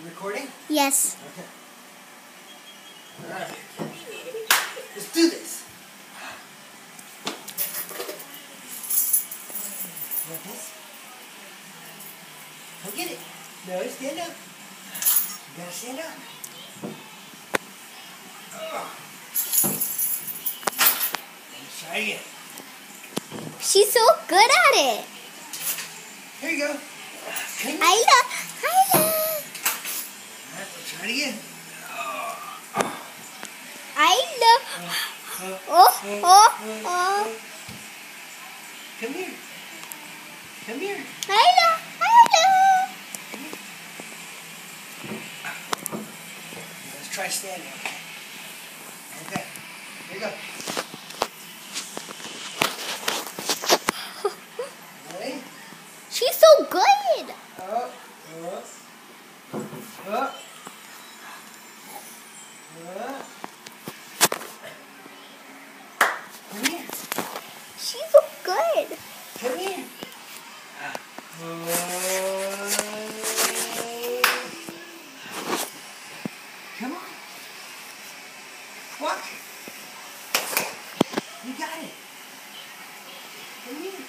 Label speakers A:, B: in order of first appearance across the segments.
A: You recording?
B: Yes.
A: Okay. Alright. Let's do this. You want this? Go get it. No, stand up. You gotta stand up. Let's try again.
B: She's so good at it.
A: Here you go. Come here.
B: Isla.
A: Alright, we'll try it again.
B: Isla. Oh.
A: Come here. Come here.
B: Isla.
A: Let's try standing. Okay. Here you go. Ready?
B: She's so good.
A: Up. Come here.
B: She's so good.
A: Come here. Come on. Walk. You got it. Come here.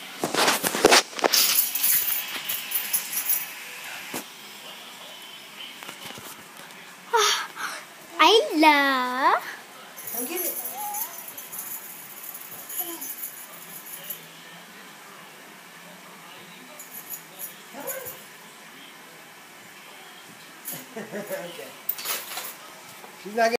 B: Isla.
A: Come get it. Come on. Okay. She's not gonna